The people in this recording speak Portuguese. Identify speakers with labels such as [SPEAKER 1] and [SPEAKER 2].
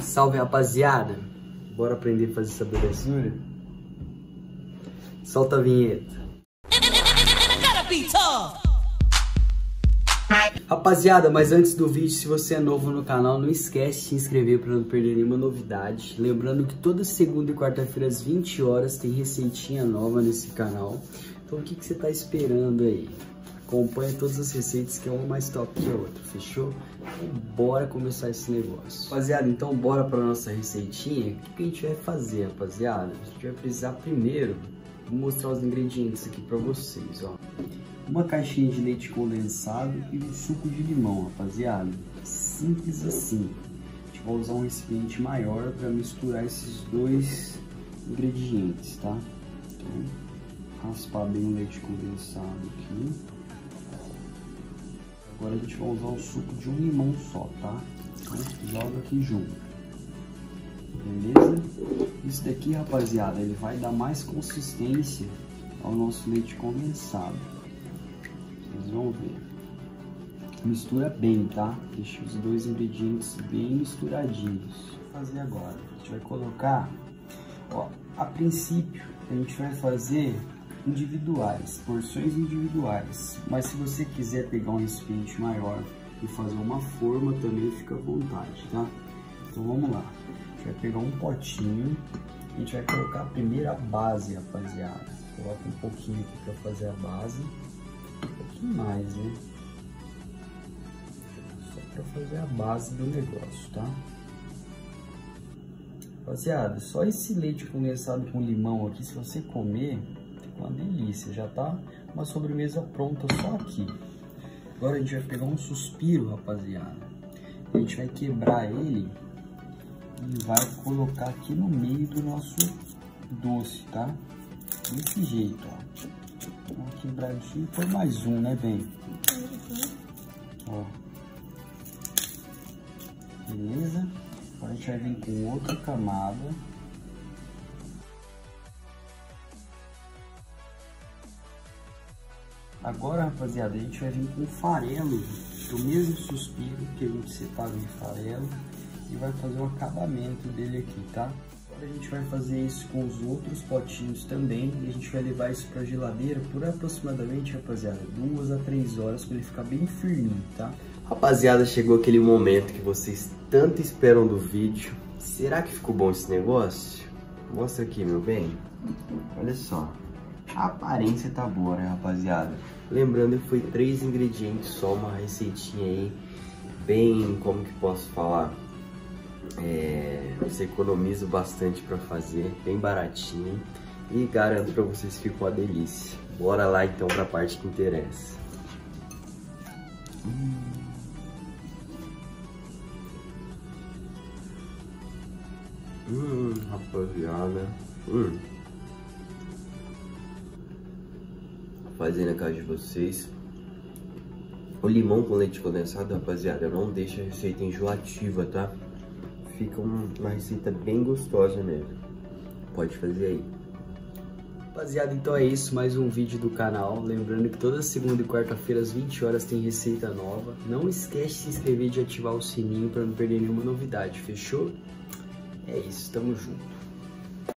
[SPEAKER 1] Salve, rapaziada! Bora aprender a fazer essa belezura? Solta a vinheta. Rapaziada, mas antes do vídeo, se você é novo no canal, não esquece de se inscrever para não perder nenhuma novidade. Lembrando que toda segunda e quarta-feira às 20 horas tem receitinha nova nesse canal. Então o que você tá esperando aí? Acompanha todas as receitas, que é uma mais top que a outra, fechou? Então bora começar esse negócio. Rapaziada, então bora para nossa receitinha. O que a gente vai fazer, rapaziada? A gente vai precisar primeiro, vou mostrar os ingredientes aqui para vocês, ó. Uma caixinha de leite condensado e um suco de limão, rapaziada. Simples assim. A gente vai usar um recipiente maior para misturar esses dois ingredientes, tá? Então, raspar bem o leite condensado aqui. Agora a gente vai usar o suco de um limão só, tá? Então, joga aqui junto. Beleza? Isso daqui, rapaziada, ele vai dar mais consistência ao nosso leite condensado. Vocês vão ver. Mistura bem, tá? Deixa os dois ingredientes bem misturadinhos. Vou fazer agora. A gente vai colocar, ó, a princípio a gente vai fazer individuais, porções individuais. Mas se você quiser pegar um recipiente maior e fazer uma forma também, fica à vontade, tá? Então vamos lá. A gente vai pegar um potinho. A gente vai colocar a primeira base, rapaziada. Coloca um pouquinho aqui para fazer a base. Um pouquinho mais, né? Só para fazer a base do negócio, tá? Rapaziada, só esse leite condensado com limão aqui, se você comer, fica uma delícia. Já tá uma sobremesa pronta só aqui. Agora a gente vai pegar um suspiro, rapaziada. A gente vai quebrar ele e vai colocar aqui no meio do nosso doce, tá? Desse jeito, ó. Uma quebradinha, foi mais um, né, bem? Ó. Beleza? Agora a gente vai vir com outra camada. Agora, rapaziada, a gente vai vir com farelo, do mesmo suspiro que a gente separou em farelo, e vai fazer o acabamento dele aqui, tá? Agora a gente vai fazer isso com os outros potinhos também, e a gente vai levar isso para a geladeira por aproximadamente, rapaziada, 2 a 3 horas para ele ficar bem firminho, tá? Rapaziada, chegou aquele momento que vocês tanto esperam do vídeo. Será que ficou bom esse negócio? Mostra aqui, meu bem. Olha só. A aparência tá boa, né, rapaziada? Lembrando que foi 3 ingredientes só, uma receitinha aí bem, como que posso falar? Você economiza bastante para fazer, bem baratinho, e garanto para vocês que ficou uma delícia. Bora lá então para a parte que interessa. Rapaziada, fazendo a casa de vocês. O limão com leite condensado, rapaziada, não deixa a receita enjoativa, tá? Fica uma receita bem gostosa mesmo. Pode fazer aí. Rapaziada, então é isso, mais um vídeo do canal. Lembrando que toda segunda e quarta-feira às 20 horas tem receita nova. Não esquece de se inscrever e de ativar o sininho para não perder nenhuma novidade, fechou? É isso, tamo junto.